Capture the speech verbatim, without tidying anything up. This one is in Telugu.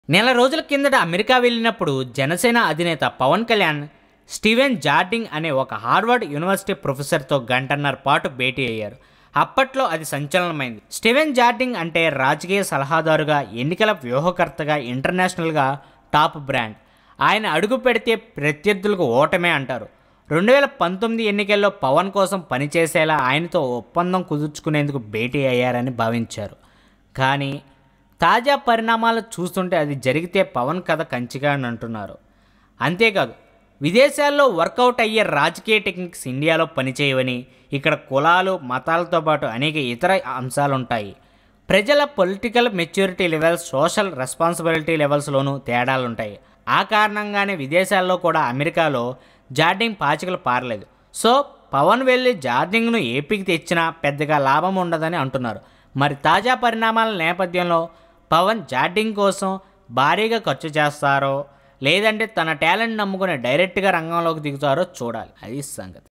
నెల రోజుల కిందట అమెరికా వెళ్ళినప్పుడు జనసేన అధినేత పవన్ కళ్యాణ్ స్టీవెన్ జార్డింగ్ అనే ఒక హార్వర్డ్ యూనివర్సిటీ ప్రొఫెసర్తో గంటన్నర పాటు భేటీ అయ్యారు. అప్పట్లో అది సంచలనమైంది. స్టీవెన్ జార్డింగ్ అంటే రాజకీయ సలహాదారుగా, ఎన్నికల వ్యూహకర్తగా, ఇంటర్నేషనల్గా టాప్ బ్రాండ్. ఆయన అడుగు పెడితే ప్రత్యర్థులకు ఓటమే అంటారు. రెండు వేల పంతొమ్మిది ఎన్నికల్లో పవన్ కోసం పనిచేసేలా ఆయనతో ఒప్పందం కుదుర్చుకునేందుకు భేటీ అయ్యారని భావించారు. కానీ తాజా పరిణామాలు చూస్తుంటే అది జరిగితే పవన్ కథ కంచిగా అని అంటున్నారు. అంతేకాదు, విదేశాల్లో వర్కౌట్ అయ్యే రాజకీయ టెక్నిక్స్ ఇండియాలో పనిచేయవని, ఇక్కడ కులాలు, మతాలతో పాటు అనేక ఇతర అంశాలుంటాయి. ప్రజల political maturity levels, social responsibility లెవెల్స్లోనూ తేడాలుంటాయి. ఆ కారణంగానే విదేశాల్లో కూడా అమెరికాలో జార్డింగ్ పాచికలు పారలేదు. సో పవన్ వెళ్ళి జార్డింగ్ను ఏపీకి తెచ్చినా పెద్దగా లాభం ఉండదని అంటున్నారు. మరి తాజా పరిణామాల నేపథ్యంలో పవన్ జార్డింగ్ కోసం భారీగా ఖర్చు చేస్తారో లేదంటే తన టాలెంట్ నమ్ముకుని డైరెక్ట్గా రంగంలోకి దిగుతారో చూడాలి. అది సంగతి.